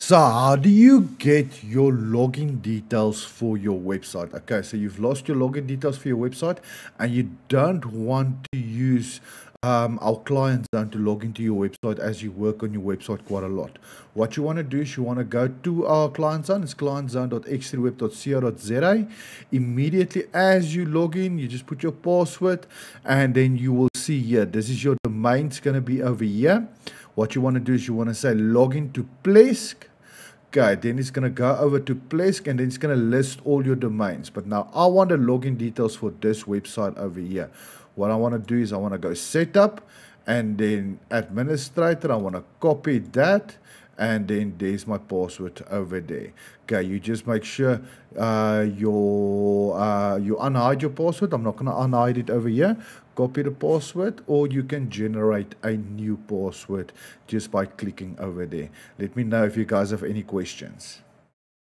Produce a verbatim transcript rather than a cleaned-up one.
So how do you get your login details for your website? Okay, so you've lost your login details for your website and you don't want to use um, our client zone to log into your website as you work on your website quite a lot. What you want to do is you want to go to our client zone. It's client zone dot x three web dot co dot za. Immediately as you log in, you just put your password and then you will see here. This is your domain. It's going to be over here. What you want to do is you want to say login to Plesk. Okay, then it's going to go over to Plesk and then it's going to list all your domains. But now I want the login details for this website over here. What I want to do is I want to go setup and then administrator. I want to copy that and then there's my password over there. Okay, you just make sure uh, your, uh, you unhide your password. I'm not going to unhide it over here. Copy the password, or you can generate a new password just by clicking over there. Let me know if you guys have any questions.